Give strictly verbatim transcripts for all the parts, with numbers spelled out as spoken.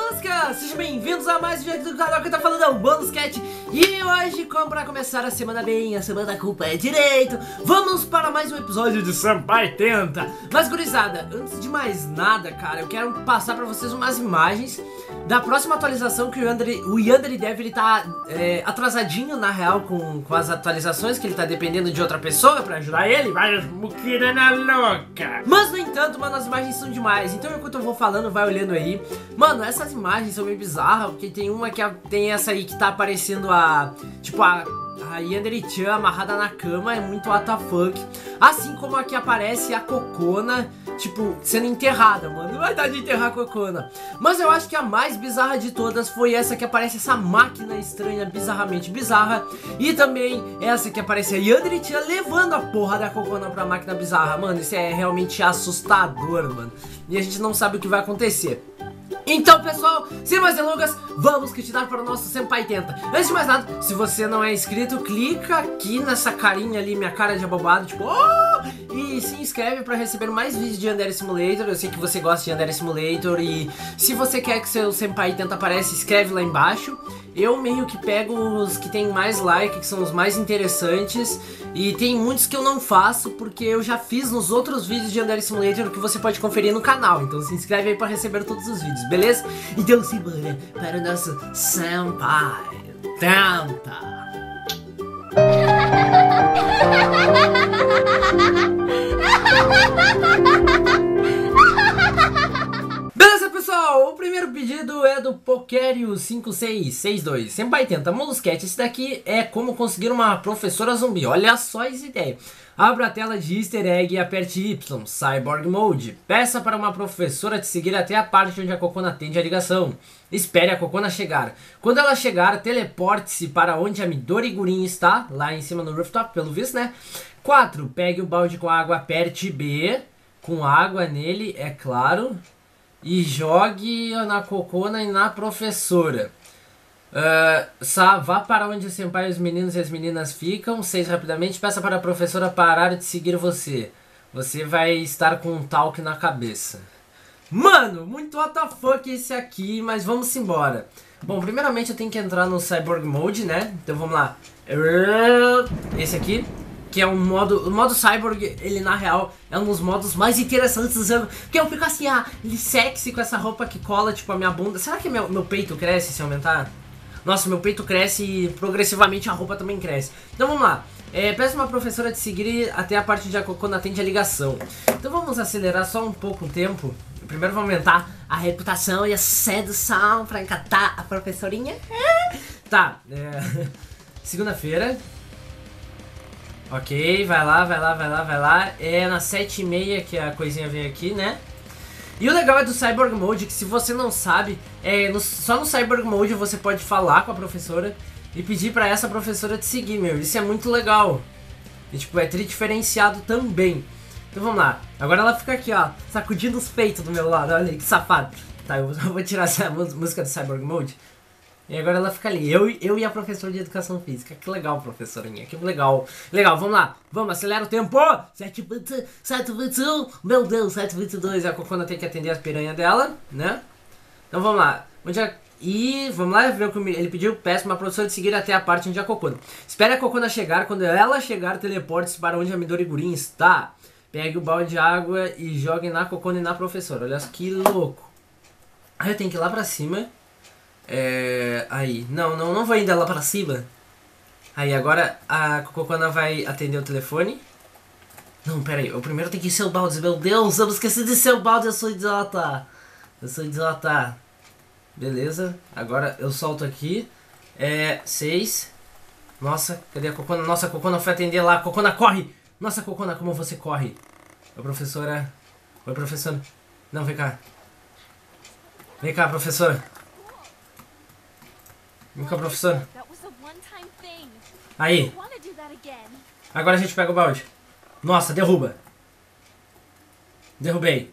Balusca! Sejam bem-vindos a mais um vídeo do canal que tá falando é o Baluscat. E hoje, como pra começar a semana bem, a semana com o pé direito, vamos para mais um episódio de Senpai Tenta. Mas gurizada, antes de mais nada, cara, eu quero passar pra vocês umas imagens da próxima atualização que o Yandere, o Yandere Dev, ele tá é, atrasadinho, na real, com, com as atualizações, que ele tá dependendo de outra pessoa pra ajudar ele. Vai, muquirana louca! Mas, no entanto, mano, as imagens são demais. Então, enquanto eu vou falando, vai olhando aí. Mano, essas imagens são meio bizarras, porque tem uma que a, tem essa aí que tá aparecendo a... Tipo, a... A Yandere-chan amarrada na cama, é muito what the fuck. Assim como aqui aparece a Kokona, tipo, sendo enterrada, mano. Não vai dar de enterrar a Kokona. Mas eu acho que a mais bizarra de todas foi essa que aparece essa máquina estranha, bizarramente bizarra. E também essa que aparece a Yandere-chan levando a porra da Kokona pra máquina bizarra. Mano, isso é realmente assustador, mano. E a gente não sabe o que vai acontecer. Então, pessoal, sem mais delongas, vamos continuar para o nosso Senpai Tenta. Antes de mais nada, se você não é inscrito, clica aqui nessa carinha ali, minha cara de abobado, tipo, oh! E se inscreve para receber mais vídeos de Yandere Simulator. Eu sei que você gosta de Yandere Simulator e se você quer que seu Senpai Tenta apareça, escreve lá embaixo. Eu meio que pego os que tem mais like, que são os mais interessantes. E tem muitos que eu não faço, porque eu já fiz nos outros vídeos de Yandere Simulator que você pode conferir no canal. Então se inscreve aí para receber todos os vídeos, beleza? Então simbora para o nosso Senpai Tenta. Beleza, pessoal? O primeiro pedido é do Pokério cinco seis seis dois. Senpai Tenta, Moluscat, esse daqui é como conseguir uma professora zumbi. Olha só essa ideia. Abra a tela de easter egg e aperte Y, Cyborg Mode. Peça para uma professora te seguir até a parte onde a Kokona atende a ligação. Espere a Kokona chegar. Quando ela chegar, teleporte-se para onde a Midori Gurin está, lá em cima no rooftop, pelo visto, né? quatro. Pegue o balde com água, aperte B, com água nele, é claro, e jogue na Kokona e na professora. Uh, Sa, vá para onde o senpai, os meninos e as meninas ficam. seis. Rapidamente, peça para a professora parar de seguir você. Você vai estar com um talk na cabeça. Mano, muito what the fuck esse aqui, mas vamos embora. Bom, primeiramente eu tenho que entrar no Cyborg Mode, né? Então vamos lá. Esse aqui, que é um modo... O modo Cyborg, ele na real é um dos modos mais interessantes do jogo. Porque eu fico assim, ah, ele sexy com essa roupa que cola, tipo, a minha bunda. Será que meu, meu peito cresce se aumentar? Nossa, meu peito cresce e progressivamente a roupa também cresce. Então vamos lá. É, peço uma professora de seguir até a parte onde a Kokona atende a ligação. Então vamos acelerar só um pouco o tempo. Primeiro vamos aumentar a reputação e a sedução pra encantar a professorinha. Tá, é... segunda-feira. Ok, vai lá, vai lá, vai lá, vai lá. É na sete e meia que a coisinha vem aqui, né? E o legal é do Cyborg Mode, que se você não sabe, é, no, só no Cyborg Mode você pode falar com a professora e pedir pra essa professora te seguir, meu. Isso é muito legal. E tipo, é tri diferenciado também. Então vamos lá. Agora ela fica aqui, ó, sacudindo os peitos do meu lado. Olha aí, que safado. Tá, eu vou tirar essa música do Cyborg Mode. E agora ela fica ali, eu, eu e a professora de educação física. Que legal, professorinha, que legal. Legal, vamos lá, vamos, acelera o tempo. sete vinte e um, meu Deus, sete vinte e dois. A Kokona tem que atender as piranhas dela, né? Então vamos lá. Onde a... E vamos lá ver o que ele pediu. Peço uma professora de seguir até a parte onde a Kokona. Espere a Kokona chegar. Quando ela chegar, teleporte-se para onde a Midori Gurin está. Pegue o balde de água e jogue na Kokona e na professora. Olha que louco. Aí eu tenho que ir lá pra cima. É... Aí, não, não, não vou ainda lá pra cima. Aí, agora a Kokona vai atender o telefone. Não, pera aí, eu primeiro tenho que ser o balde. Meu Deus, eu esqueci de ser o balde, eu sou idiota. Eu sou idiota. Beleza, agora eu solto aqui. É, seis. Nossa, cadê a Kokona? Nossa, a Kokona foi atender lá. Kokona, corre! Nossa, Kokona, como você corre? Oi, professora. Oi, professora. Não, vem cá. Vem cá, professora. Vem cá, professora. Aí. Agora a gente pega o balde. Nossa, derruba. Derrubei.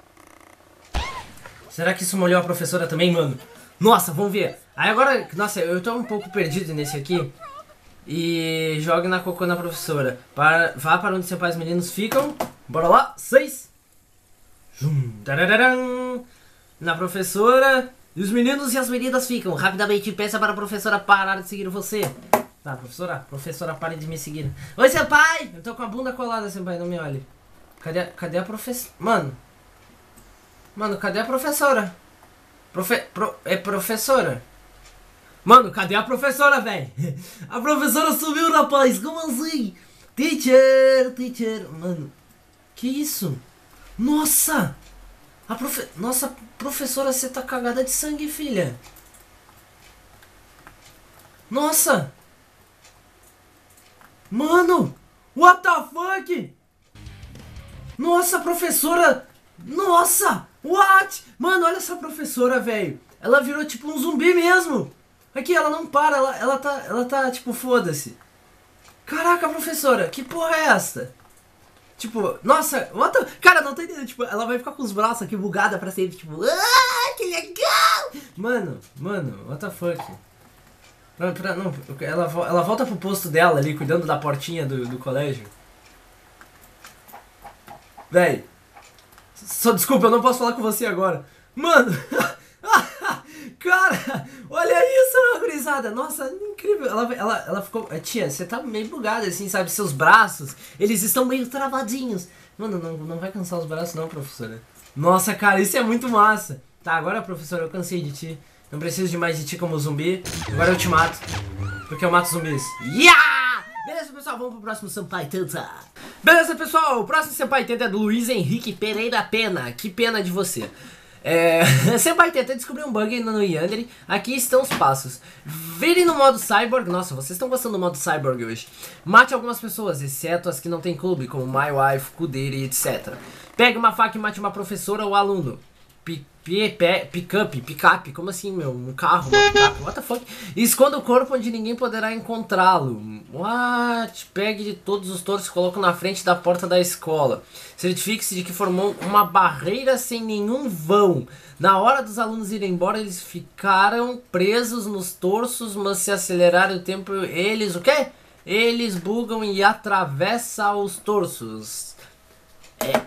Será que isso molhou a professora também, mano? Nossa, vamos ver. Aí agora, nossa, eu tô um pouco perdido nesse aqui. E jogue na Kokona na professora. Para, vá para onde seus pais meninos ficam. Bora lá. Seis. Na professora. E os meninos e as meninas ficam. Rapidamente peça para a professora parar de seguir você. Tá, professora? Professora, pare de me seguir. Oi, senpai! Eu tô com a bunda colada, senpai, não me olhe. Cadê, cadê a professora? Mano. Mano, cadê a professora? Profe... Pro... É professora? Mano, cadê a professora, velho? A professora sumiu, rapaz. Como assim? Teacher, teacher. Mano, que isso? Nossa! A profe... Nossa, professora, você tá cagada de sangue, filha. Nossa! Mano! What the fuck? Nossa, professora! Nossa! What? Mano, olha essa professora, velho. Ela virou tipo um zumbi mesmo. Aqui, ela não para, ela, ela tá, ela tá tipo, foda-se. Caraca, professora, que porra é esta? Tipo, nossa, what the... Cara, não tô entendendo, tipo, ela vai ficar com os braços aqui bugada pra sempre, tipo, ah, que legal! Mano, mano, what the fuck? Não, pra, não ela, ela volta pro posto dela ali, cuidando da portinha do, do colégio. Véi, só desculpa, eu não posso falar com você agora. Mano, cara, olha isso, gurizada. Nossa, incrível. Ela, ela, ela ficou... Tia, você tá meio bugada assim, sabe? Seus braços, eles estão meio travadinhos. Mano, não, não vai cansar os braços não, professora. Nossa, cara, isso é muito massa. Tá, agora, professora, eu cansei de ti. Não preciso de mais de ti como zumbi. Agora eu te mato. Porque eu mato zumbis. Yeah! Beleza, pessoal, vamos pro próximo Senpai Tenta. Beleza, pessoal, o próximo Senpai Tenta é do Luiz Henrique Pereira Pena. Que pena de você. É... Senpai Tenta descobrir um bug no Yandere. Aqui estão os passos. Vire no modo Cyborg. Nossa, vocês estão gostando do modo Cyborg hoje. Mate algumas pessoas, exceto as que não tem clube, como My Wife, Kudere, etcétera. Pegue uma faca e mate uma professora ou aluno. Pick-up, pick-up, como assim, meu? Um carro, uma pick-up, what the fuck? E esconda o corpo onde ninguém poderá encontrá-lo. What? Pegue de todos os touros e coloque na frente da porta da escola. Certifique-se de que formou uma barreira sem nenhum vão. Na hora dos alunos irem embora, eles ficaram presos nos torsos, mas se acelerar o tempo, eles, o quê? Eles bugam e atravessam os torsos. É...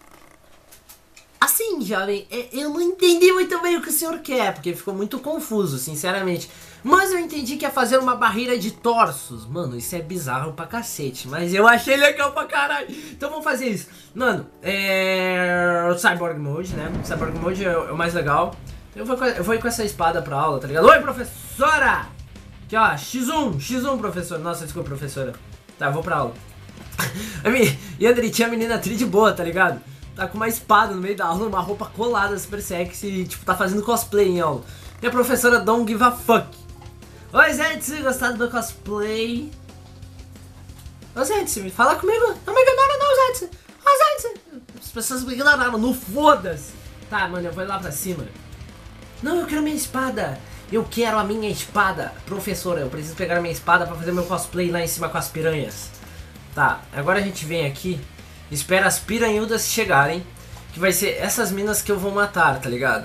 Assim, jovem, eu não entendi muito bem o que o senhor quer, porque ficou muito confuso, sinceramente. Mas eu entendi que é fazer uma barreira de torsos. Mano, isso é bizarro pra cacete, mas eu achei legal pra caralho. Então vamos fazer isso. Mano, é... o Cyborg Mode, né? O Cyborg Mode é o mais legal. Eu vou, eu vou ir com essa espada pra aula, tá ligado? Oi, professora! Aqui, ó, xis um, xis um, professor. Nossa, desculpa, professora. Tá, eu vou pra aula. E André, tinha a menina tri de boa, tá ligado? Tá com uma espada no meio da aula, uma roupa colada, super sexy, e, tipo, tá fazendo cosplay em aula. E a professora don't give a fuck. Oi, Zedson, gostaram do cosplay? Ô, Zedson, fala comigo. Não me ignora não, Zedson. Ô, Zedson. As pessoas me ignoraram, não foda-se. Tá, mano, eu vou ir lá pra cima. Não, eu quero minha espada. Eu quero a minha espada. Professora, eu preciso pegar a minha espada pra fazer meu cosplay lá em cima com as piranhas. Tá, agora a gente vem aqui. Espera as piranhudas chegarem, que vai ser essas minas que eu vou matar, tá ligado?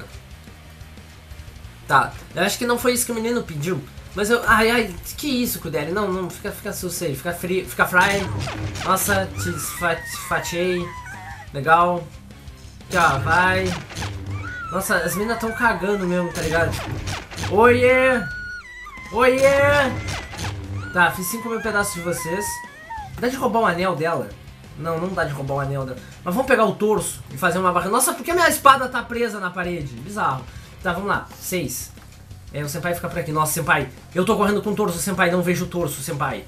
Tá, eu acho que não foi isso que o menino pediu, mas eu... Ai, ai, que isso, Kudere? Não, não, fica, fica sucesso, fica frio, fica fry. Nossa, te fatiei. Legal. Já, vai. Nossa, as minas tão cagando mesmo, tá ligado? Oiê! Oiê! Tá, fiz cinco mil pedaços de vocês. Dá de roubar o anel dela? Não, não dá de roubar o anel dela. Mas vamos pegar o torso e fazer uma barra. Nossa, por que a minha espada tá presa na parede? Bizarro. Tá, vamos lá. Seis. É, o senpai fica por aqui. Nossa, senpai. Eu tô correndo com o torso, senpai. Não vejo o torso, senpai.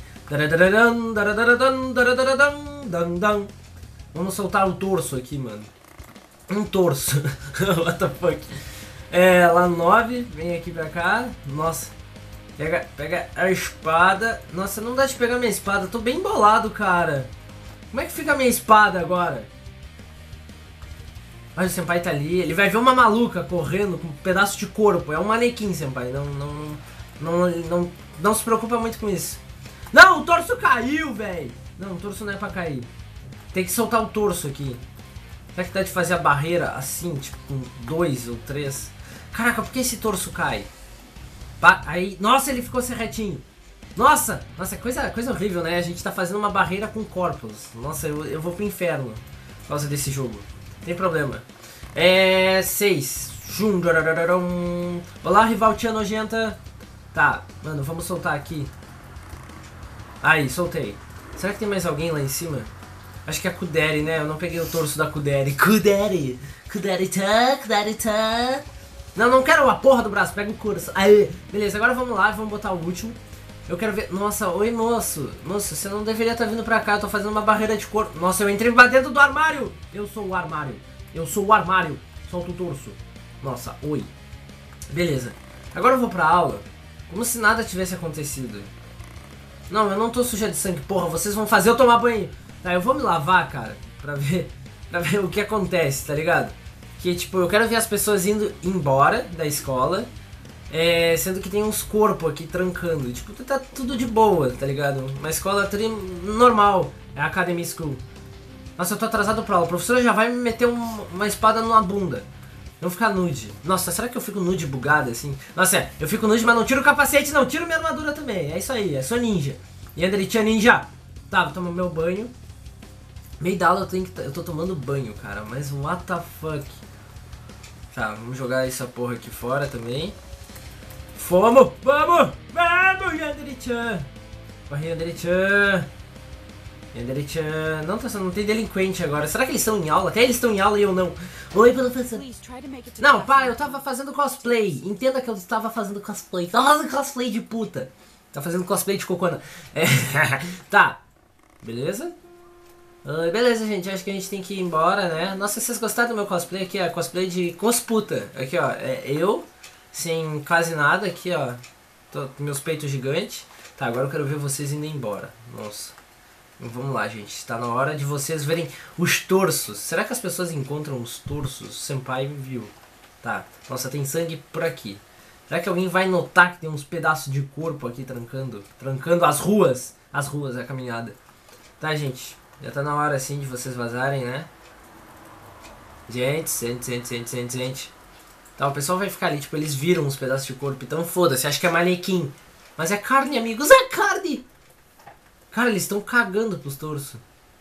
Vamos soltar o torso aqui, mano. Um torso. What the fuck. É, lá no nove. Vem aqui pra cá. Nossa. Pega, pega a espada. Nossa, não dá de pegar minha espada. Tô bem bolado, cara. Como é que fica a minha espada agora? Mas o senpai tá ali, ele vai ver uma maluca correndo com um pedaço de corpo. É um manequim, senpai. Não, não, não, não, não se preocupa muito com isso. Não, o torso caiu, velho. Não, o torso não é pra cair. Tem que soltar o torso aqui. Será que dá de fazer a barreira assim, tipo com dois ou três? Caraca, por que esse torso cai? Aí, nossa, ele ficou cerretinho. Nossa, nossa, coisa, coisa horrível, né? A gente tá fazendo uma barreira com corpos. Nossa, eu, eu vou pro inferno por causa desse jogo. Tem problema. É... seis. Jum, darararam. Olá, rival tia nojenta. Tá, mano, vamos soltar aqui. Aí, soltei. Será que tem mais alguém lá em cima? Acho que é a Kuderi, né? Eu não peguei o torso da Kuderi. Kuderi! Kuderi-tan, Kuderi-tan. Não, não quero a porra do braço, pega o curso. Aí, beleza, agora vamos lá, vamos botar o último. Eu quero ver... Nossa, oi moço. Moço, você não deveria estar vindo pra cá, eu tô fazendo uma barreira de cor. Nossa, eu entrei pra dentro do armário. Eu sou o armário. Eu sou o armário. Solta o torso. Nossa, oi. Beleza. Agora eu vou pra aula, como se nada tivesse acontecido. Não, eu não tô suja de sangue, porra, vocês vão fazer eu tomar banho. Tá, eu vou me lavar, cara, pra ver, pra ver o que acontece, tá ligado? Que, tipo, eu quero ver as pessoas indo embora da escola, é, sendo que tem uns corpos aqui trancando. Tipo, tá tudo de boa, tá ligado? Uma escola tri normal, é a Academy School. Nossa, eu tô atrasado pra aula, a professora já vai me meter um, uma espada numa bunda. Não ficar nude. Nossa, será que eu fico nude bugado assim? Nossa, é, eu fico nude, mas não tiro o capacete, não tiro minha armadura também. É isso aí, é só ninja. E Andritinha ninja. Tá, vou tomar meu banho. Meio da aula eu, tenho que eu tô tomando banho, cara. Mas what the fuck? Tá, vamos jogar essa porra aqui fora também. Fomos! Vamos! Vamos, Andritinha! Corre, Andritinha! Andritinha... Não, tá, não tem delinquente agora. Será que eles estão em aula? Até eles estão em aula e eu não. Oi, professor. Não, pai, eu tava fazendo cosplay. Entenda que eu estava fazendo cosplay. Tava fazendo cosplay de puta. Tá fazendo cosplay de cocô. É. Tá. Beleza? Uh, beleza, gente. Acho que a gente tem que ir embora, né? Nossa, vocês gostaram do meu cosplay aqui? É cosplay de cosputa. Aqui, ó. É eu, sem quase nada. Aqui, ó. Tô com meus peitos gigantes. Tá, agora eu quero ver vocês indo embora. Nossa. Vamos lá, gente. Está na hora de vocês verem os torsos. Será que as pessoas encontram os torsos? O Senpai viu. Tá. Nossa, tem sangue por aqui. Será que alguém vai notar que tem uns pedaços de corpo aqui trancando? Trancando as ruas. As ruas, a caminhada. Tá, gente. Já tá na hora, assim, de vocês vazarem, né? Gente, gente, gente, gente, gente, gente. Tá, o pessoal vai ficar ali. Tipo, eles viram uns pedaços de corpo. Então, foda-se. Acho que é manequim. Mas é carne, amigos. É carne! Cara, eles estão cagando pros torsos.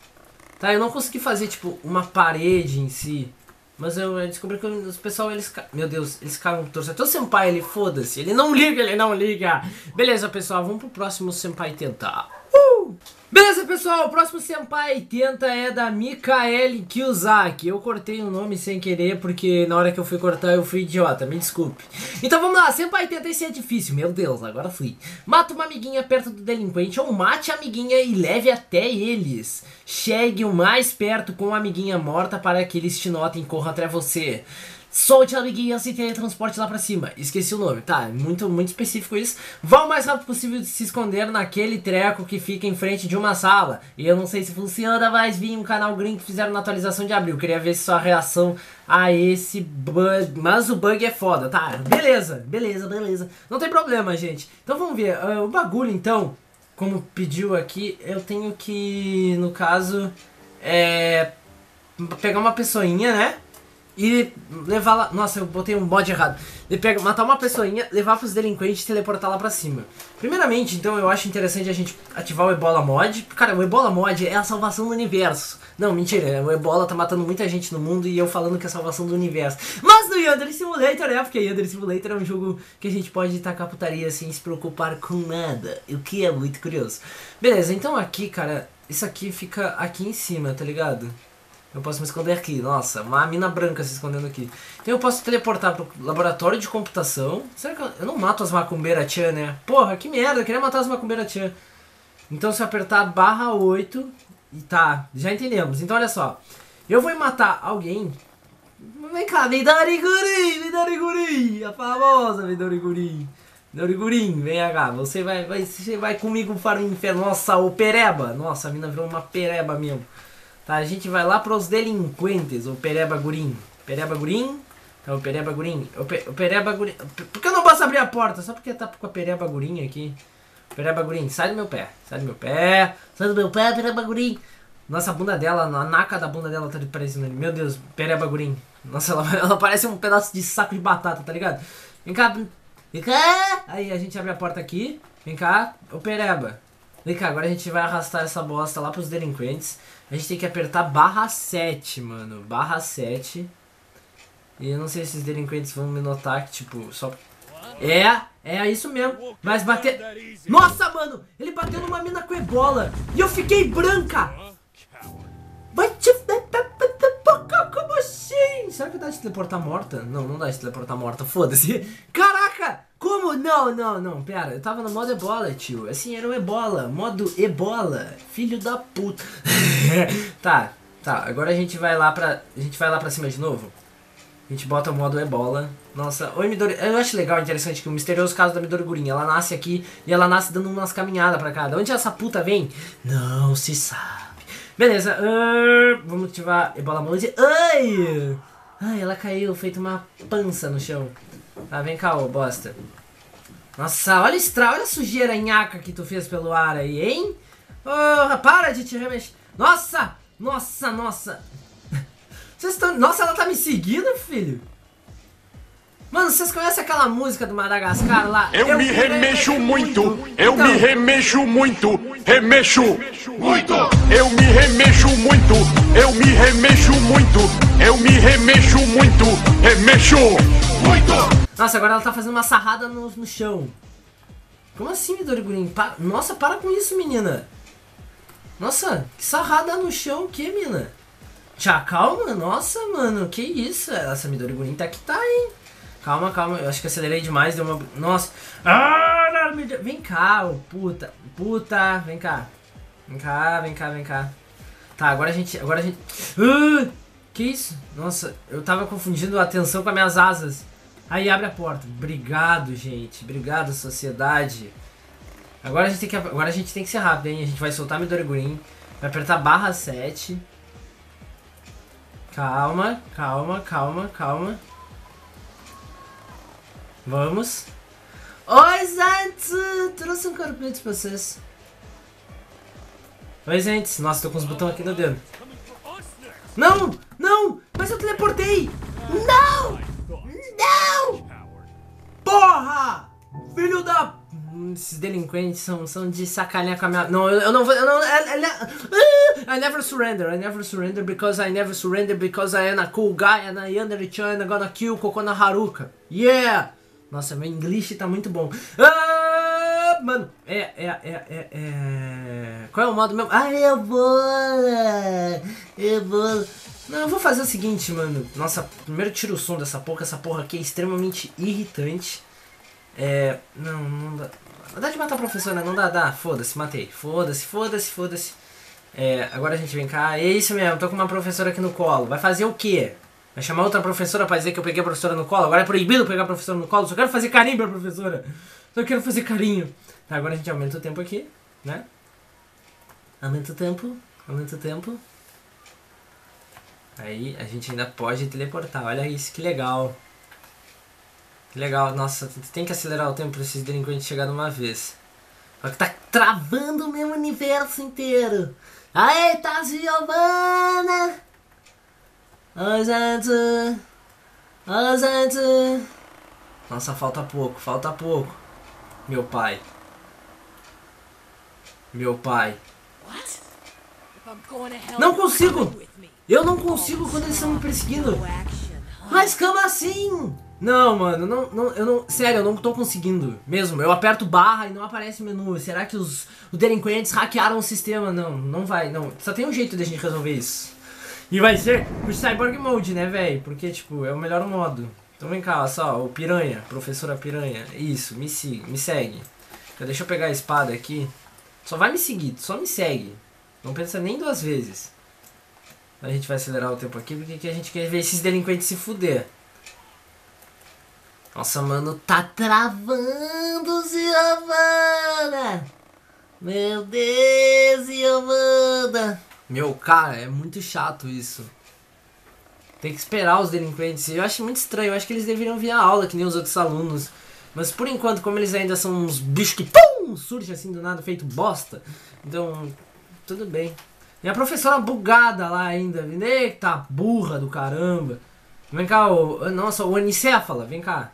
Tá, eu não consegui fazer, tipo, uma parede em si. Mas eu descobri que os pessoal, eles... Meu Deus, eles cagam pro torso. Até o Senpai, ele foda-se. Ele não liga, ele não liga. Beleza, pessoal, vamos pro próximo Senpai tentar. Uh! Beleza, pessoal, o próximo Senpai tenta é da Mikaeli Kiyosaki. Eu cortei o nome sem querer, porque na hora que eu fui cortar eu fui idiota, me desculpe. Então vamos lá, Senpai tenta, esse é difícil, meu Deus, agora fui. Mata uma amiguinha perto do delinquente ou mate a amiguinha e leve até eles. Chegue o mais perto com a amiguinha morta para que eles te notem e corram até você. Solte a amiguinha sem teletransporte lá pra cima. Esqueci o nome, tá, muito, muito específico isso. Vá o mais rápido possível de se esconder naquele treco que fica em frente de uma sala. E eu não sei se funciona, mas vi um canal gringo que fizeram na atualização de abril. Queria ver sua reação a esse bug. Mas o bug é foda, tá? Beleza, beleza, beleza. Não tem problema, gente. Então vamos ver, uh, o bagulho então, como pediu aqui, eu tenho que, no caso, é... pegar uma pessoinha, né? E levar lá... Nossa, eu botei um mod errado. Ele pega, matar uma pessoinha, levar pros delinquentes e teleportar lá pra cima. Primeiramente, então, eu acho interessante a gente ativar o Ebola Mod. Cara, o Ebola Mod é a salvação do universo. Não, mentira, o Ebola tá matando muita gente no mundo e eu falando que é a salvação do universo. Mas no Yandere Simulator é, porque Yandere Simulator é um jogo que a gente pode tacar putaria sem se preocupar com nada. O que é muito curioso. Beleza, então aqui, cara, isso aqui fica aqui em cima, tá ligado? Eu posso me esconder aqui, nossa, uma mina branca se escondendo aqui. Então eu posso teleportar pro laboratório de computação. Será que eu, eu não mato as macumbeira-tchan, né? Porra, que merda, eu queria matar as macumbeira-tchan. Então se eu apertar barra oito... E tá, já entendemos. Então olha só, eu vou matar alguém. Vem cá, Midoriguri, Midoriguri, a famosa Midoriguri. Midoriguri, vem cá, você vai, vai, você vai comigo para o inferno. Nossa, o pereba. Nossa, a mina virou uma pereba mesmo. Tá, a gente vai lá pros delinquentes, o Pereba Gurim. Pereba Gurim? É o Pereba Gurim. O, pe, o Pereba Gurim. Por que eu não posso abrir a porta? Só porque tá com a Pereba Gurim aqui. Pereba Gurim, sai do meu pé. Sai do meu pé. Sai do meu pé, Pereba Gurim. Nossa, a bunda dela, a naca da bunda dela tá parecendo ali. Meu Deus, Pereba Gurim. Nossa, ela, ela parece um pedaço de saco de batata, tá ligado? Vem cá. Vem cá. Aí a gente abre a porta aqui. Vem cá, o Pereba. Vem cá, agora a gente vai arrastar essa bosta lá pros delinquentes. A gente tem que apertar barra sete, mano. Barra sete. E eu não sei se esses delinquentes vão me notar que, tipo, só... É, é isso mesmo. Mas bater... Nossa, mano! Ele bateu numa mina com ebola. E eu fiquei branca! Vai te... Como assim? Será que dá de teleportar morta? Não, não dá de teleportar morta. Foda-se. Caraca! Como? Não, não, não. Pera, eu tava no modo ebola, tio. Assim, era o ebola. Modo ebola. Filho da puta. Tá, tá. Agora a gente vai lá pra... A gente vai lá pra cima de novo. A gente bota o modo ebola. Nossa, oi Midori. Eu acho legal, interessante que o misterioso caso da Midori Gurin. Ela nasce aqui e ela nasce dando umas caminhadas pra cá. De onde essa puta vem? Não se sabe. Beleza, uh, vamos ativar ebola mode. Ai! Ai, ela caiu, feito uma pança no chão. Tá, vem cá, ô bosta. Nossa, olha a estra... olha a sujeira nhaca que tu fez pelo ar aí, hein? Oh, para de te remexer. Nossa! Nossa, nossa! Vocês estão... Nossa, ela tá me seguindo, filho? Mano, vocês conhecem aquela música do Madagascar lá? Eu, eu me remexo, remexo muito, muito. Eu então... me remexo muito, remexo muito. Eu me remexo muito, eu me remexo muito. Eu me remexo muito, remexo muito. Nossa, agora ela tá fazendo uma sarrada no, no chão. Como assim, Midori Gurin? Pa... Nossa, para com isso, menina. Nossa, que sarrada no chão, o que, mina? Tchau, calma, nossa, mano, que isso? Essa Midori Gurin tá que tá, hein? Calma, calma, eu acho que acelerei demais, deu uma... Nossa! Ah, não, me... Vem cá, ô puta, puta, vem cá. Vem cá, vem cá, vem cá. Tá, agora a gente, agora a gente... Uh, que isso? Nossa, eu tava confundindo a atenção com as minhas asas. Aí abre a porta. Obrigado, gente, obrigado, sociedade. Agora a gente tem que, agora a gente tem que ser rápido, hein? A gente vai soltar Midori Gurin, vai apertar barra sete. Calma, calma, calma, calma. Vamos. Oi, gente! Trouxe um carpete pra vocês. Oi, gente. Nossa, tô com os botões aqui no dedo. Não! Não! Mas eu teleportei! Não! Não! Porra! Filho da... Esses delinquentes são, são de sacanear com a minha... Não, eu, eu não vou... Eu não, I, I, I never surrender. I never surrender because I never surrender because I am a cool guy and I understand I'm gonna kill Kokona Haruka. Yeah! Nossa, meu inglês tá muito bom. Ah, mano, é, é, é, é, é... Qual é o modo mesmo? Ah, eu vou... Eu vou... Não, eu vou fazer o seguinte, mano. Nossa, primeiro tira o som dessa porra. Essa porra aqui é extremamente irritante. É... Não, não dá... Dá de matar a professora, não dá, dá. Foda-se, matei. Foda-se, foda-se, foda-se. É, agora a gente vem cá. É isso mesmo, tô com uma professora aqui no colo. Vai fazer o quê? Vai chamar outra professora pra dizer que eu peguei a professora no colo? Agora é proibido pegar a professora no colo? Só quero fazer carinho pra professora. Só quero fazer carinho. Tá, agora a gente aumenta o tempo aqui, né? Aumenta o tempo. Aumenta o tempo. Aí a gente ainda pode teleportar. Olha isso, que legal. Que legal. Nossa, tem que acelerar o tempo pra esses delinquentes chegarem de uma vez. Só que tá travando o meu universo inteiro. Aê, tá, Giovana! Oi, gente! Oi, gente! Nossa, falta pouco, falta pouco. Meu pai. Meu pai. Não consigo! Eu não consigo quando eles estão me perseguindo. Mas como assim? Não, mano, não, não, eu não... Sério, eu não tô conseguindo. Mesmo, eu aperto barra e não aparece menu. Será que os, os delinquentes hackearam o sistema? Não, não vai, não. Só tem um jeito de a gente resolver isso. E vai ser o Cyborg Mode, né, velho? Porque, tipo, é o melhor modo. Então vem cá, olha só, o Piranha, professora Piranha. Isso, me, siga, me segue. Deixa eu pegar a espada aqui. Só vai me seguir, só me segue. Não pensa nem duas vezes. A gente vai acelerar o tempo aqui porque a gente quer ver esses delinquentes se fuder. Nossa, mano, tá travando, Giovana! Meu Deus, Giovana! Meu, cara, é muito chato isso. Tem que esperar os delinquentes. Eu acho muito estranho, eu acho que eles deveriam vir à aula, que nem os outros alunos. Mas por enquanto, como eles ainda são uns bichos que pum, surge assim do nada, feito bosta. Então, tudo bem. E a professora bugada lá ainda. Eita, burra do caramba. Vem cá, o... Nossa, o Anicéfala, vem cá.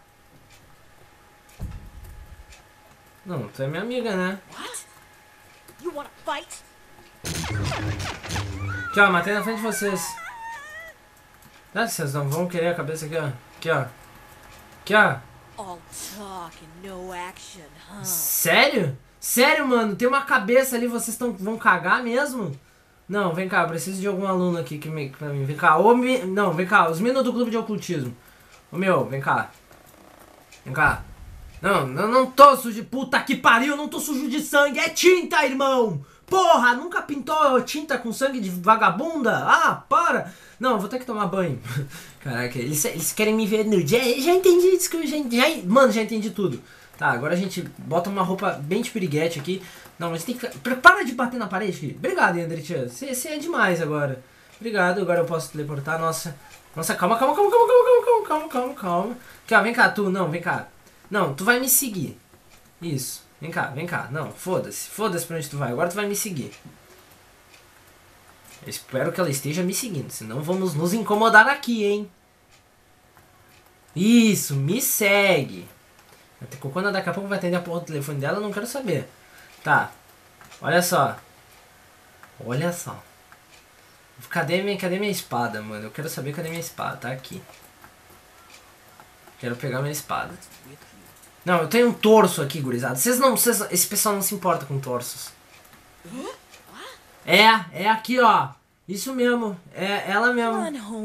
Não, tu é minha amiga, né? You wanna fight? Aqui, ó, matei na frente de vocês. Ah, vocês não vão querer a cabeça aqui, ó. Aqui, ó. Aqui, ó. All talk and no action, huh? Sério? Sério, mano? Tem uma cabeça ali, vocês tão, vão cagar mesmo? Não, vem cá, eu preciso de algum aluno aqui que me, pra mim. Vem cá, ô, me, não, vem cá, os meninos do clube de ocultismo. Ô meu, vem cá. Vem cá. Não, eu não tô sujo de... Puta que pariu, eu não tô sujo de sangue, é tinta, irmão! Porra, nunca pintou tinta com sangue de vagabunda? Ah, para! Não, eu vou ter que tomar banho. Caraca, eles, eles querem me ver nude. Já, já entendi isso que eu já, já... Mano, já entendi tudo. Tá, agora a gente bota uma roupa bem de piriguete aqui. Não, mas tem que... Para de bater na parede, filho. Obrigado, Andritia. Você é demais agora. Obrigado, agora eu posso teleportar. Nossa, nossa, calma, calma, calma, calma, calma, calma, calma, calma, calma. Aqui, ó, vem cá, tu, não, vem cá. Não, tu vai me seguir. Isso. Vem cá, vem cá. Não, foda-se. Foda-se pra onde tu vai. Agora tu vai me seguir. Eu espero que ela esteja me seguindo. Senão vamos nos incomodar aqui, hein. Isso, me segue. Quando daqui a pouco vai atender a porra do telefone dela, eu não quero saber. Tá. Olha só. Olha só. Cadê minha, cadê minha espada, mano? Eu quero saber cadê minha espada. Tá aqui. Quero pegar minha espada. Não, eu tenho um torso aqui, gurizada. Vocês não, vocês, esse pessoal não se importa com torsos. É, é aqui, ó. Isso mesmo. É ela mesmo.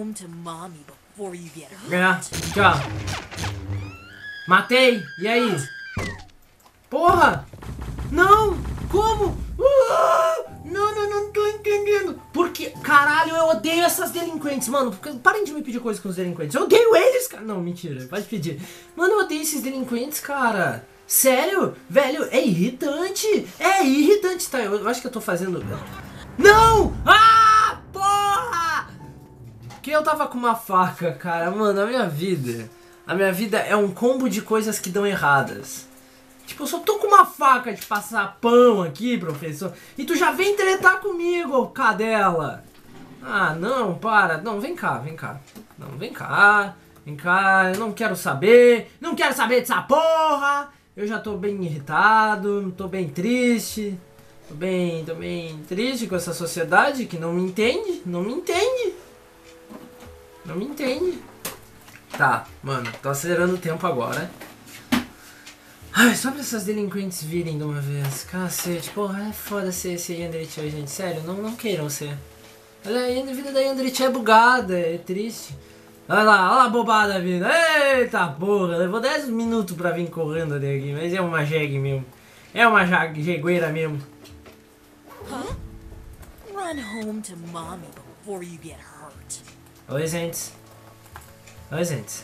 É, aqui, ó. Matei. E aí? Porra! Não! Como? Uh! Não, não, não tô entendendo. Porque, caralho, eu odeio essas delinquentes, mano. Porque, parem de me pedir coisa com os delinquentes. Eu odeio eles, cara. Não, mentira. Pode pedir. Mano, eu odeio esses delinquentes, cara. Sério? Velho, é irritante. É irritante. Tá, eu, eu acho que eu tô fazendo... Não! Ah, porra! Que eu tava com uma faca, cara. Mano, a minha vida... A minha vida é um combo de coisas que dão erradas. Tipo, eu só tô com uma faca de passar pão aqui, professor. E tu já vem tretar comigo, cadela. Ah, não, para. Não, vem cá, vem cá. Não, vem cá. Vem cá, eu não quero saber. Não quero saber dessa porra. Eu já tô bem irritado, tô bem triste. Tô bem, tô bem triste com essa sociedade que não me entende. Não me entende. Não me entende. Tá, mano, tô acelerando o tempo agora. Ai, só pra essas delinquentes virem de uma vez. Cacete, porra, é foda ser esse Yandrit aí, gente. Sério, não, não queiram ser. Olha aí, a vida da Yandrit é bugada, é triste. Olha lá, olha lá a bobada vindo. Eita porra, levou dez minutos pra vir correndo até aqui. Mas é uma jegue mesmo. É uma jegueira mesmo. Huh? Run home to mommy before you get hurt. Oi, gente. Oi, gente.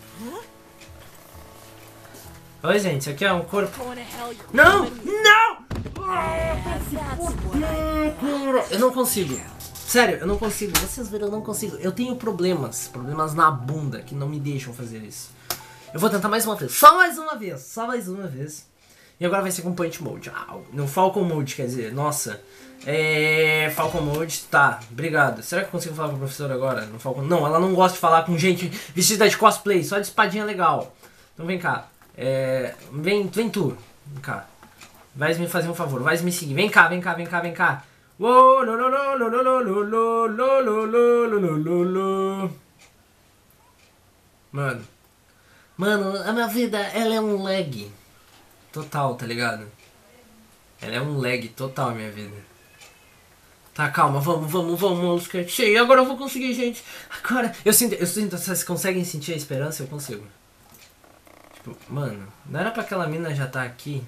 Oi, gente, aqui é um corpo. Não! Não! Eu não consigo. Sério, eu não consigo. Vocês viram, eu não consigo. Eu tenho problemas. Problemas na bunda que não me deixam fazer isso. Eu vou tentar mais uma vez. Só mais uma vez. Só mais uma vez. E agora vai ser com Punch Mode. Ah, no Falcon Mode, quer dizer. Nossa. É... Falcon Mode, tá, obrigado. Será que eu consigo falar com a professora agora? No Falcon? Não, ela não gosta de falar com gente vestida de cosplay, só de espadinha legal. Então vem cá. É... Vem, vem tu. Vem cá. Vai me fazer um favor, vai me seguir. Vem cá, vem cá, vem cá, vem cá. Mano. Mano, a minha vida, ela é um lag. Total, tá ligado? Ela é um lag total, a minha vida. Tá, calma, vamos, vamos, vamos, cheio. Agora eu vou conseguir, gente. Agora, eu sinto, eu sinto, vocês conseguem sentir a esperança? Eu consigo. Tipo, mano, não era pra aquela mina já tá aqui?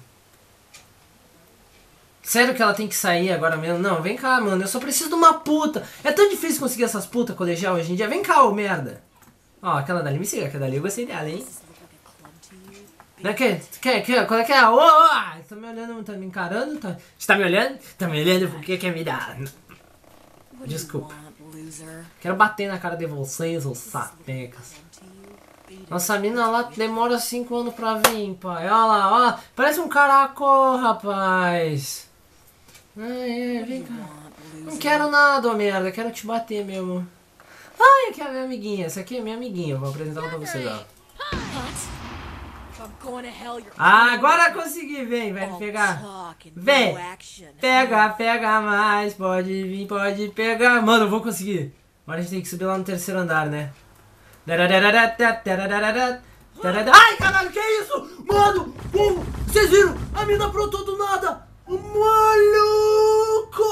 Sério que ela tem que sair agora mesmo? Não, vem cá, mano, eu só preciso de uma puta. É tão difícil conseguir essas putas colegial hoje em dia. Vem cá, ô merda. Ó, aquela dali, me siga, aquela dali, eu gostei dela, hein? Não é que, quer, quer, qual é que é? Ô, ô, você tá me olhando, tá me encarando? Tá, você tá me olhando? Tá me olhando porque quer me dar? Desculpa. Quero bater na cara de vocês, os sapecas. Nossa, a mina lá demora cinco anos pra vir, pai. Olha lá, olha. Parece um caracol, rapaz. Ai, ai, vem cá. Não quero nada, ô merda. Quero te bater mesmo. Ai, aqui é a minha amiguinha. Essa aqui é minha amiguinha. Eu vou apresentar ela pra vocês, ó. Ah, agora consegui, vem, vai me pegar. Vem, pega, pega mais, pode vir, pode pegar. Mano, eu vou conseguir. Agora a gente tem que subir lá no terceiro andar, né? Ai, caralho, que é isso? Mano, uh, vocês viram? A mina brotou do nada. Maluco!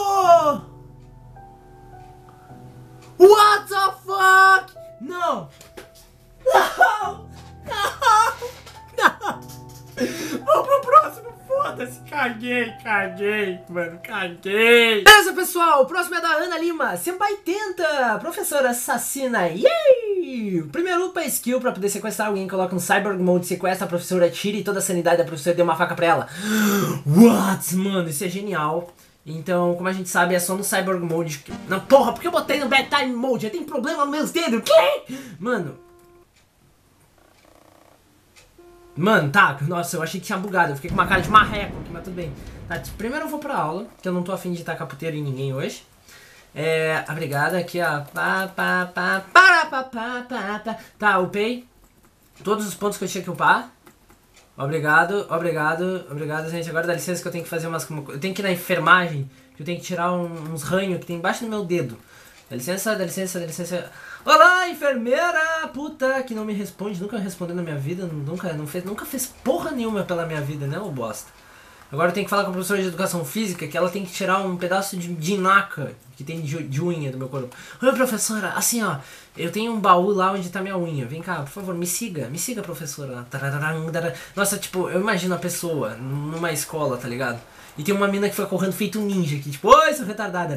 What the fuck? Não! Não! Não! Não! Vamos pro próximo, foda-se, caguei, caguei, mano, caguei. Beleza, pessoal, o próximo é da Ana Lima, Senpai Tenta, professora assassina, yay! Primeiro upa skill pra poder sequestrar alguém, coloca um Cyborg Mode, sequestra a professora, tire toda a sanidade da professora e dê uma faca pra ela. What? Mano, isso é genial. Então, como a gente sabe, é só no Cyborg Mode que... Não, porra, porque eu botei no Bedtime Mode? Tem problema nos meus dedos, que? Mano... Mano, tá, nossa, eu achei que tinha bugado, eu fiquei com uma cara de marreco aqui, mas tudo bem. Tá, primeiro eu vou pra aula, que eu não tô afim de tacar puteiro em ninguém hoje. É, obrigado, aqui ó, pá, pá, pá, para, pá, pá, pá, pá. Tá, upei todos os pontos que eu tinha que upar. Obrigado, obrigado, obrigado, gente. Agora dá licença que eu tenho que fazer umas... Eu tenho que ir na enfermagem, que eu tenho que tirar um, uns ranhos que tem embaixo do meu dedo. Dá licença, dá licença, dá licença... Olá, enfermeira, puta, que não me responde, nunca respondeu na minha vida, nunca, não fez, nunca fez porra nenhuma pela minha vida, né, ô bosta. Agora eu tenho que falar com a professora de educação física que ela tem que tirar um pedaço de, de naca que tem de, de unha do meu corpo. Oi, professora, assim ó, eu tenho um baú lá onde tá minha unha, vem cá, por favor, me siga, me siga, professora. Nossa, tipo, eu imagino a pessoa numa escola, tá ligado? E tem uma mina que foi correndo feito um ninja aqui, tipo, oi, sou retardada.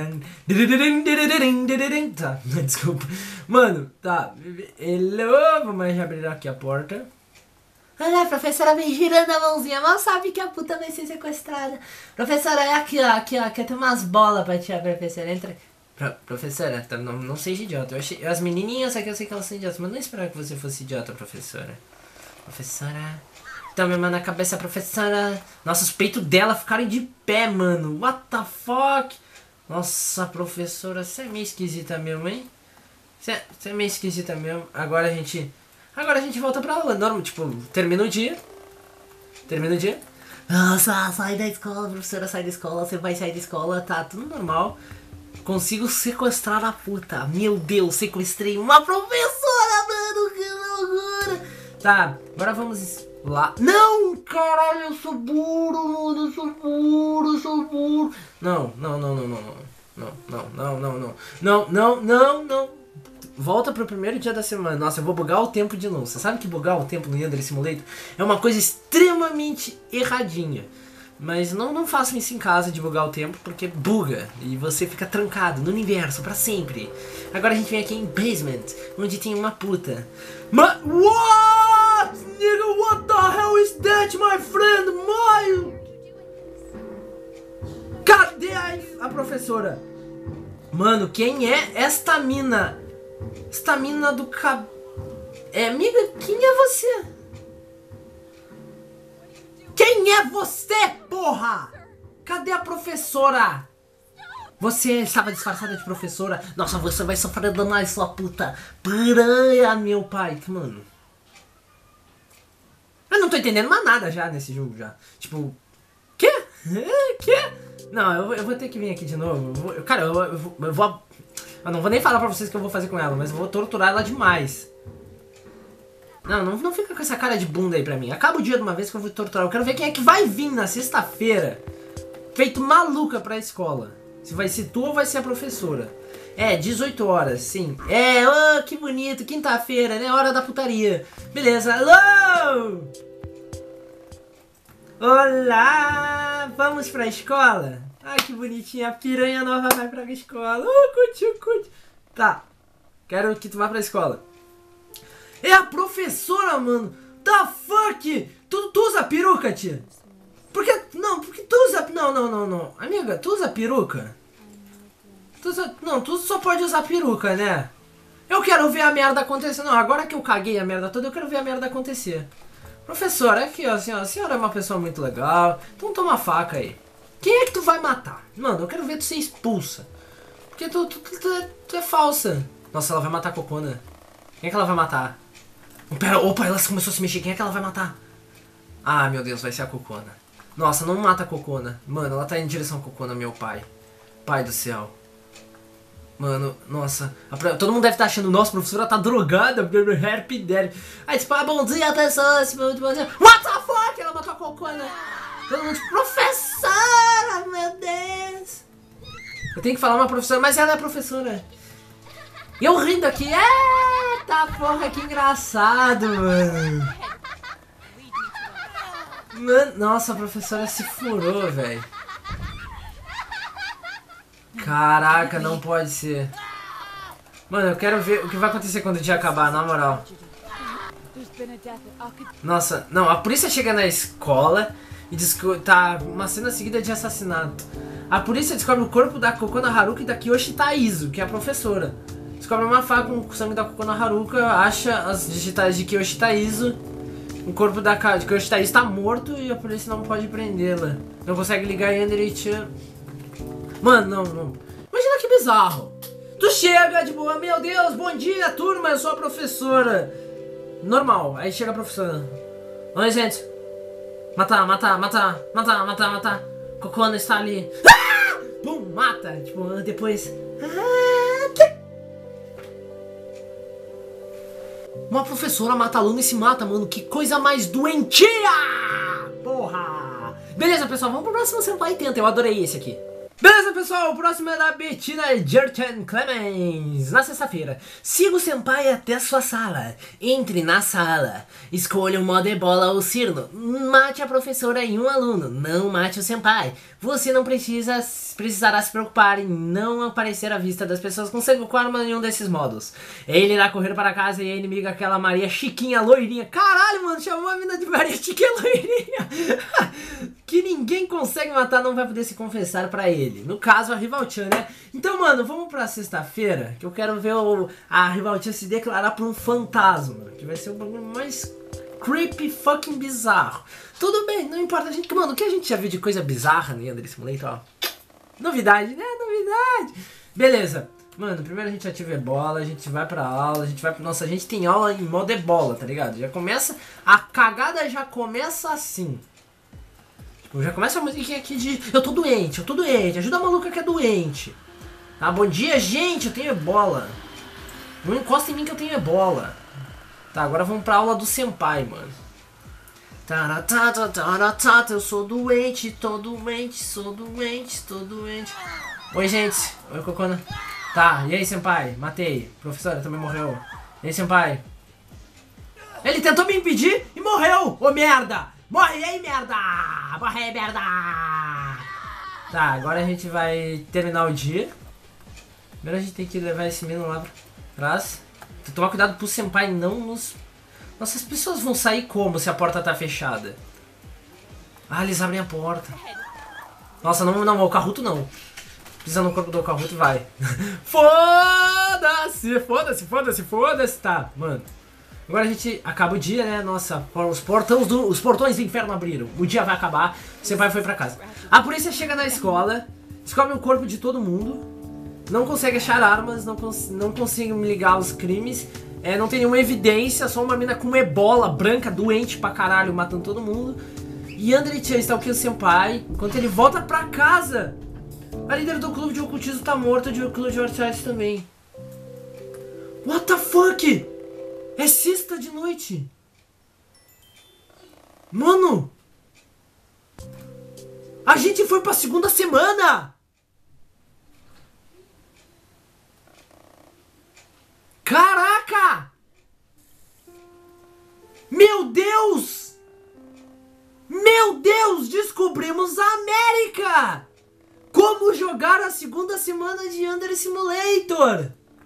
Tá, desculpa. Mano, tá. Hello, vamos abrir aqui a porta. Olha, a professora vem girando a mãozinha, mal sabe que a puta vai ser sequestrada. Professora, é aqui, ó, aqui, ó, aqui tem umas bolas pra tirar, professora, entra. Pro, professora, tá, não, não seja idiota. Eu achei, as menininhas aqui eu sei que elas são idiotas, mas não esperava que você fosse idiota, professora. Professora... Então, minha mão na cabeça, professora. Nossa, os peitos dela ficaram de pé, mano. What the fuck? Nossa, professora, você é meio esquisita mesmo, hein? Você é, é meio esquisita mesmo. Agora a gente... Agora a gente volta pra aula. Normal, tipo, termina o dia. Termina o dia. Nossa, sai da escola, professora, sai da escola. Você vai sair da escola, tá tudo normal. Consigo sequestrar a puta. Meu Deus, sequestrei uma professora, mano. Que loucura. Tá, agora vamos... Lá. Não, caralho, eu sou burro, mano, eu sou burro, eu sou burro. Não, não, não, não, não, não, não, não, não, não, não, não, não, não, não. Volta pro primeiro dia da semana. Nossa, eu vou bugar o tempo de novo. Você sabe que bugar o tempo no Yandere Simulator é uma coisa extremamente erradinha. Mas não, não façam isso em casa de bugar o tempo, porque buga e você fica trancado no universo pra sempre. Agora a gente vem aqui em Basement, onde tem uma puta. Ma What? Nigga, what the hell is that, my friend? My... Cadê a, a professora? Mano, quem é esta mina? Esta mina do cab... É, amiga, quem é você? Quem é você, porra? Cadê a professora? Você estava disfarçada de professora? Nossa, você vai sofrer danais, sua puta piranha, meu pai. Mano, eu não tô entendendo mais nada já nesse jogo já. Tipo, quê? Quê? Não, eu, eu vou ter que vir aqui de novo. Eu vou, cara, eu, eu, vou, eu vou... Eu não vou nem falar pra vocês o que eu vou fazer com ela, mas eu vou torturar ela demais. Não, não, não fica com essa cara de bunda aí pra mim. Acaba o dia de uma vez que eu vou torturar. Eu quero ver quem é que vai vir na sexta-feira feito maluca pra escola. Se vai ser tu ou vai ser a professora. É, dezoito horas, sim. É, oh, que bonito, quinta-feira, né? Hora da putaria. Beleza, alô! Olá! Vamos pra escola? Ah, que bonitinha, a piranha nova vai pra escola. Oh, cuti, cuti. Tá, quero que tu vá pra escola. É a professora, mano! The fuck? Tu, tu usa peruca, tia? Por que... Não, porque tu usa... Não, não, não, não. Amiga, tu usa peruca? Tu usa... Não, tu só pode usar peruca, né? Eu quero ver a merda acontecer. Não, agora que eu caguei a merda toda, eu quero ver a merda acontecer. Professora, aqui, ó, assim, ó, a senhora é uma pessoa muito legal. Então toma a faca aí. Quem é que tu vai matar? Mano, eu quero ver tu ser expulsa. Porque tu, tu, tu, tu, é, tu é falsa. Nossa, ela vai matar a Cocona. Quem é que ela vai matar? Pera, opa, ela começou a se mexer. Quem é que ela vai matar? Ah, meu Deus, vai ser a Cocona. Nossa, não mata a Cocona. Mano, ela tá em direção à Cocona, meu pai. Pai do céu. Mano, nossa, a, todo mundo deve estar achando, nossa, a professora tá drogada, happy dad. Aí tipo, ah, bom dia, pessoas, bom dia. What the fuck? Ela matou a cocona. Todo mundo tipo, professora, meu Deus. Eu tenho que falar uma professora, mas ela é professora. E eu rindo aqui, eita porra, que engraçado, mano. Mano, nossa, a professora se furou, velho. Caraca, não pode ser. Mano, eu quero ver o que vai acontecer quando o dia acabar, na moral. Nossa, não, a polícia chega na escola e diz que tá uma cena seguida de assassinato. A polícia descobre o corpo da Kokona Haruka e da Kiyoshi Taizu, que é a professora. Descobre uma faca com o sangue da Kokona Haruka, acha as digitais de Kiyoshi Taizu. O corpo da Kiyoshi Taizu tá morto e a polícia não pode prendê-la. Não consegue ligar Yanderit. Mano, não, não. Imagina que bizarro. Tu chega de boa, meu Deus, bom dia, turma, eu sou a professora. Normal, aí chega a professora. Oi, gente. Matar, matar, matar, matar, matar, matar. Kokona está ali. Ah! Pum, mata. Tipo, depois... Ah, que... Uma professora mata aluno e se mata, mano. Que coisa mais doentia! Porra! Beleza, pessoal, vamos pro próximo Senpai Tenta. Eu adorei esse aqui. Beleza, pessoal, o próximo é da Bettina Jerten Clemens. Na sexta-feira, siga o senpai até a sua sala. Entre na sala. Escolha o modo Ebola ou Cirno. Mate a professora e um aluno. Não mate o senpai. Você não precisa, precisará se preocupar em não aparecer à vista das pessoas com sangue com arma em nenhum desses modos. Ele irá correr para casa e a inimiga, aquela Maria Chiquinha loirinha. Caralho, mano, chamou a mina de Maria Chiquinha loirinha. Que ninguém consegue matar, não vai poder se confessar pra ele. No caso, a Rival-chan, né? Então, mano, vamos pra sexta-feira, que eu quero ver o, a Rival-chan se declarar por um fantasma. Que vai ser o bagulho mais creepy fucking bizarro. Tudo bem, não importa. A gente, mano, o que a gente já viu de coisa bizarra no Yandere Simulator, ó. Novidade, né? Novidade. Beleza. Mano, primeiro a gente ativa Ebola, a gente vai pra aula, a gente vai... Nossa, a gente tem aula em modo Ebola, tá ligado? Já começa... A cagada já começa assim. Já começa a musiquinha aqui de eu tô doente, eu tô doente, ajuda a maluca que é doente. Tá, bom dia, gente, eu tenho ebola. Não encosta em mim que eu tenho ebola. Tá, agora vamos pra aula do senpai, mano. Eu sou doente, tô doente, sou doente, tô doente. Oi, gente. Oi, Kokona. Tá, e aí, senpai? Matei. Professora também morreu. E aí, senpai? Ele tentou me impedir e morreu, ô merda! Morre aí, merda! Morre aí, merda! Tá, agora a gente vai terminar o dia. Primeiro a gente tem que levar esse menino lá pra trás. Tem que tomar cuidado pro senpai não nos... Nossa, as pessoas vão sair como se a porta tá fechada? Ah, eles abrem a porta. Nossa, não, não, o Karuto não. Pisa no corpo do Karuto e vai. Foda-se, foda-se, foda-se, foda-se. Tá, mano. Agora a gente acaba o dia, né? Nossa, os, portões do, os portões do inferno abriram. O dia vai acabar, o senpai foi pra casa. A polícia chega na escola, descobre o corpo de todo mundo. Não consegue achar armas, não, cons não consegue ligar os crimes. É, não tem nenhuma evidência, só uma mina com ebola branca, doente pra caralho, matando todo mundo. E Yandere-chan está aqui o senpai. Enquanto ele volta pra casa, a líder do clube de ocultismo tá morta, e o clube de Orchard também. What the fuck? É sexta de noite. Mano, a gente foi pra segunda semana. Caraca! Meu Deus! Meu Deus! Descobrimos a América! Como jogar a segunda semana de Yandere Simulator!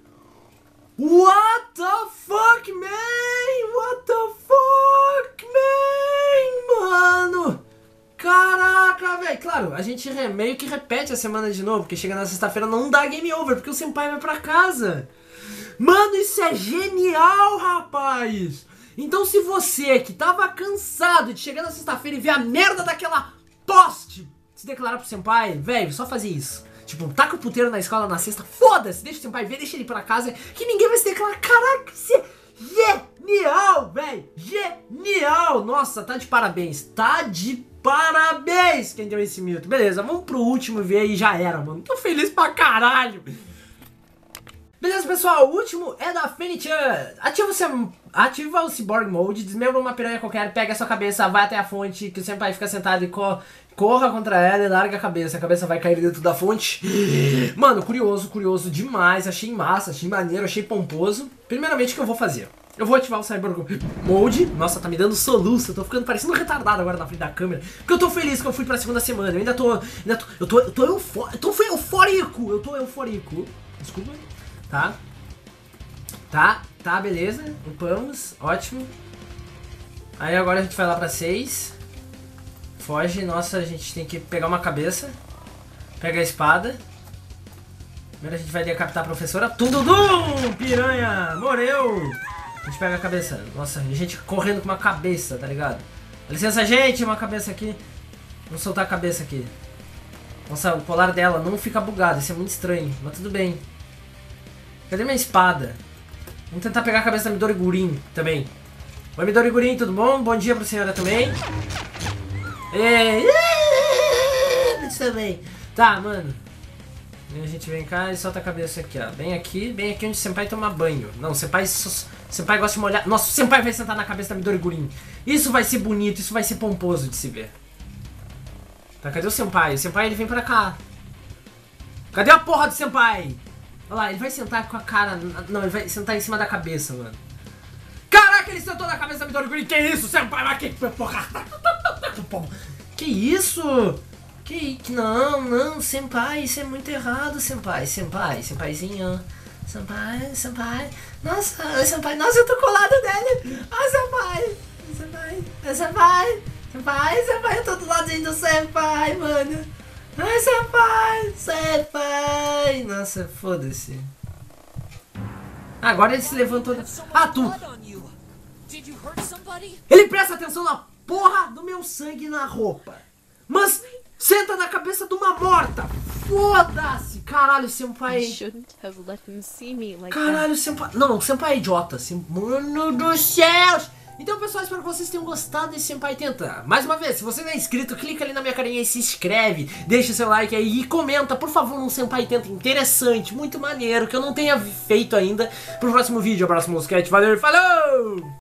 What the fuck, man? What the fuck, man? Mano! Caraca, velho! Claro, a gente meio que repete a semana de novo, porque chega na sexta-feira não dá game over, porque o senpai vai pra casa. Mano, isso é genial, rapaz! Então se você que tava cansado de chegar na sexta-feira e ver a merda daquela poste se declarar pro senpai, velho, só fazer isso. Tipo, taca o puteiro na escola na sexta, foda-se, deixa o senpai ver, deixa ele ir pra casa, que ninguém vai se declarar. Caraca, isso é genial, velho! Genial! Nossa, tá de parabéns, tá de parabéns quem deu esse minuto. Beleza, vamos pro último ver e já era, mano. Tô feliz pra caralho. Beleza, pessoal, o último é da Fenny-chan. Ativa o, sem... Ativa o Cyborg Mode, desmembra uma piranha qualquer, pega a sua cabeça, vai até a fonte, que o senpai fica sentado e co... corra contra ela e larga a cabeça. A cabeça vai cair dentro da fonte. Mano, curioso, curioso demais. Achei massa, achei maneiro, achei pomposo. Primeiramente, o que eu vou fazer? Eu vou ativar o Cyborg Mode. Nossa, tá me dando soluço. Eu tô ficando parecendo um retardado agora na frente da câmera. Porque eu tô feliz que eu fui pra segunda semana. Eu ainda tô... Ainda tô eu tô, eu tô, eufó... eu tô eufórico. Eu tô eufórico. Desculpa. Tá? Tá, tá, beleza. Upamos, ótimo. Aí agora a gente vai lá pra seis. Foge, nossa, a gente tem que pegar uma cabeça. Pega a espada. Primeiro a gente vai decapitar a professora. Tundudum! Piranha! Morreu! A gente pega a cabeça. Nossa, a gente correndo com uma cabeça, tá ligado? Dá licença, gente, uma cabeça aqui. Vamos soltar a cabeça aqui. Nossa, o colar dela não fica bugado, isso é muito estranho, mas tudo bem. Cadê minha espada? Vamos tentar pegar a cabeça da Midori Gurin também. Oi, Midori Gurin, tudo bom? Bom dia pra senhora também. Ei, também. Tá, mano. E a gente vem cá e solta a cabeça aqui, ó. Bem aqui, bem aqui onde o senpai toma banho. Não, o senpai, o senpai gosta de molhar. Nossa, o senpai vai sentar na cabeça da Midori Gurin. Isso vai ser bonito, isso vai ser pomposo de se ver. Tá, cadê o senpai? O senpai, ele vem pra cá. Cadê a porra do senpai? Olha lá, ele vai sentar com a cara... Não, ele vai sentar em cima da cabeça, mano. Caraca, ele sentou na cabeça da Midori Gurin. Que isso, senpai? Mas que porra? Que isso? Que, que não, não, senpai, isso é muito errado, senpai, senpai, senpaizinho, senpai, senpai, nossa, senpai, nossa, eu tô colado nele, ah, senpai, senpai, senpai, senpai, senpai, eu tô do ladinho do senpai, mano, ai, senpai, senpai, nossa, foda-se. Agora ele se levantou, ah, tu, ele presta atenção na porra do meu sangue na roupa, mas... Senta na cabeça de uma morta! Foda-se! Caralho, senpai... Caralho, senpai... Não, não, senpai é idiota. Sem... Mano dos céus! Então, pessoal, espero que vocês tenham gostado desse Senpai Tenta. Mais uma vez, se você não é inscrito, clica ali na minha carinha e se inscreve. Deixa seu like aí e comenta, por favor, um Senpai Tenta interessante, muito maneiro, que eu não tenha feito ainda. Pro próximo vídeo, abraço, Mosquete, valeu e falou!